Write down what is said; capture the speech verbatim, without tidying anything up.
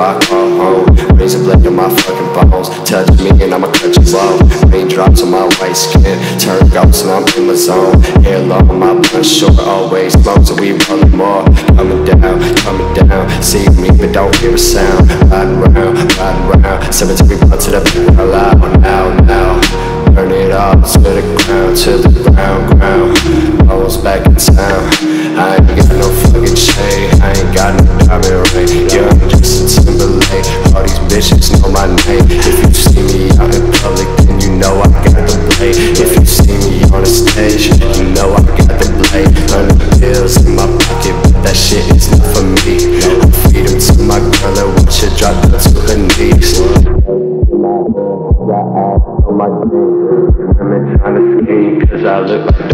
I call home. Raise a blade on my fucking bones. Touch me and I'ma cut you off. Raindrops on my white skin. Turn ghost and I'm in my zone. Hair long, my blunt short. Always smoke, so we rollin' more. Coming down, coming down. See me but don't hear a sound. Riding round, riding round. Cemetery blood to the pound. Loud, now, now. Burn it up to the ground, to the ground, ground. Almost back in town. I ain't got no fucking shade. I ain't got no diamond ring. Young Justin Timberlake. All these bitches know my name. If you see me out in public, then you know I got the blade. If you see me on the stage, you know I got the blade. Hundred pills in my pocket, but that shit is not for me. I feed them to my girl and watch her drop down to her knees. My dreams, women trying to scheme, cause I look like